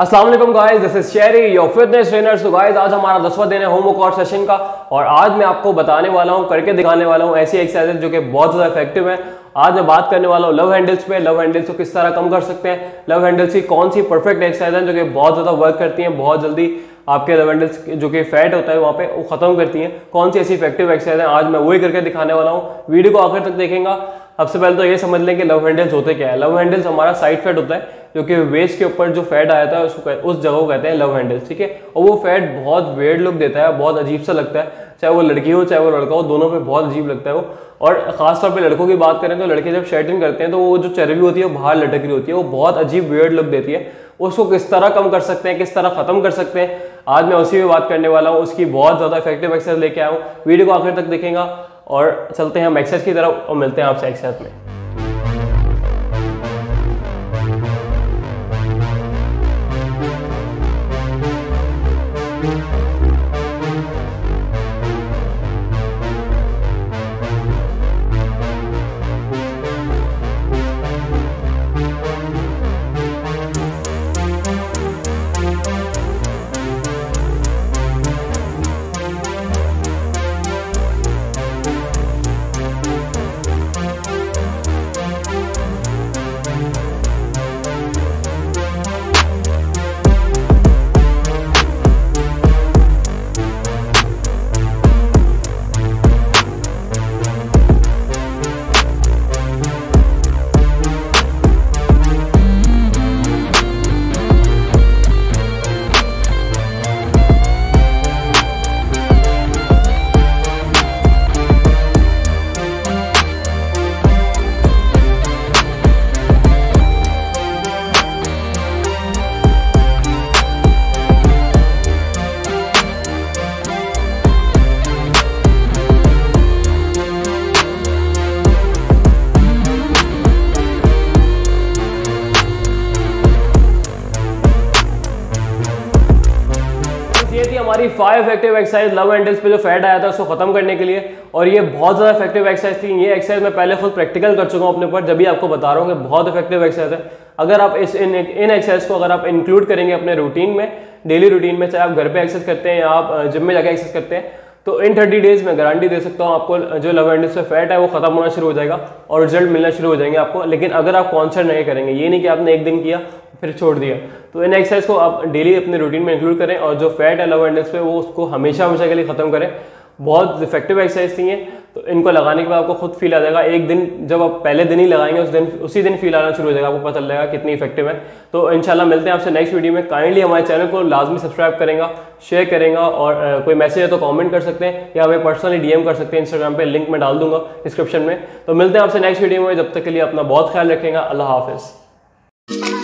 अस्सलाम वालेकुम guys, this is Sherry your fitness trainer. So guys, आज हमारा 10वां दिन है होम वर्कआउट सेशन का और आज मैं आपको बताने वाला हूं, करके दिखाने वाला हूं ऐसी एक्सरसाइज जो कि बहुत ज़्यादा इफेक्टिव है। आज मैं बात करने वाला हूं लव हैंडल्स पे। लव हैंडल्स को किस तरह कम कर सकते हैं, लव हैंडल्स की कौन सी परफेक्ट एक्सरसाइज है जो कि बहुत ज़्यादा वर्क करती हैं, बहुत जल्दी आपके लव हैंडल्स जो कि फैट होता है वहाँ पे वो खत्म करती हैं। कौन सी ऐसी इफेक्टिव एक्सरसाइज है, आज मैं वही करके दिखाने वाला हूँ। वीडियो को आखिर तक देखेंगे। सबसे पहले तो ये समझ लें कि लव हैंडल्स होते क्या है। लव हैंडल्स हमारा साइड फैट होता है जो कि वेस्ट के ऊपर जो फैट आया था उस जगह को कहते हैं लव हैंडल्स, ठीक है। और वो फैट बहुत वेird लुक देता है, बहुत अजीब सा लगता है, चाहे वो लड़की हो चाहे वो लड़का हो, दोनों पे बहुत अजीब लगता है वो। और खासतौर पे लड़कों की बात करें तो लड़के जब शर्टिंग करते हैं तो वो जो चर्बी होती है वो बाहर लटक रही होती है, वो बहुत अजीब weird लुक देती है। उसको किस तरह कम कर सकते हैं, किस तरह खत्म कर सकते हैं, आज मैं उसी में बात करने वाला हूँ। उसकी बहुत ज़्यादा इफेक्टिव एक्सरसाइज लेके आया हूँ। वीडियो को आखिर तक देखेंगे और चलते हैं हम एक्सरसाइज की तरफ और मिलते हैं आपसे एक्सरसाइज में। ये थी हमारी 5 इफेक्टिव एक्सरसाइज लव हैंडल्स पे जो फैट आया था उसको खत्म करने के लिए। और ये बहुत ज़्यादा इफेक्टिव एक्सरसाइज थी। ये एक्सरसाइज मैं पहले खुद प्रैक्टिकल कर चुका हूँ अपने ऊपर, जब भी आपको बता रहा हूँ कि बहुत इफेक्टिव एक्सरसाइज है। अगर आप इन एक्सरसाइज को अगर आप इंक्लूड करेंगे अपने रूटीन में, डेली रूटीन में, चाहे आप घर पे एक्सरसाइज करते हैं या आप जिम में जाकर एक्सरसाइज करते हैं, तो इन 30 डेज में गारंटी दे सकता हूँ आपको जो लव हैंडल्स पे फैट है वो खत्म होना शुरू हो जाएगा और रिजल्ट मिलना शुरू हो जाएंगे आपको। लेकिन अगर आप कॉन्सर्ट नहीं करेंगे, ये नहीं कि आपने एक दिन किया फिर छोड़ दिया, तो इन एक्सरसाइज को आप डेली अपने रूटीन में इंक्लूड करें और जो फैट है लव हैंडल्स पे वो उसको हमेशा हमेशा के लिए खत्म करें। बहुत इफेक्टिव एक्सरसाइज थी ये, तो इनको लगाने के बाद आपको खुद फील आ जाएगा। एक दिन जब आप पहले दिन ही लगाएंगे उसी दिन फील आना शुरू हो जाएगा, आपको पता चल जाएगा कितनी इफेक्टिव है। तो इंशाल्लाह मिलते हैं आपसे नेक्स्ट वीडियो में। काइंडली हमारे चैनल को लाजमी सब्सक्राइब करेंगे, शेयर करेंगे और कोई मैसेज है तो कमेंट कर सकते हैं या हमें पर्सनली डीएम कर सकते हैं इंस्टाग्राम पे, लिंक मैं डाल दूंगा डिस्क्रिप्शन में। तो मिलते हैं आपसे नेक्स्ट वीडियो में, जब तक के लिए अपना बहुत ख्याल रखेंगे। अल्लाह हाफिज़।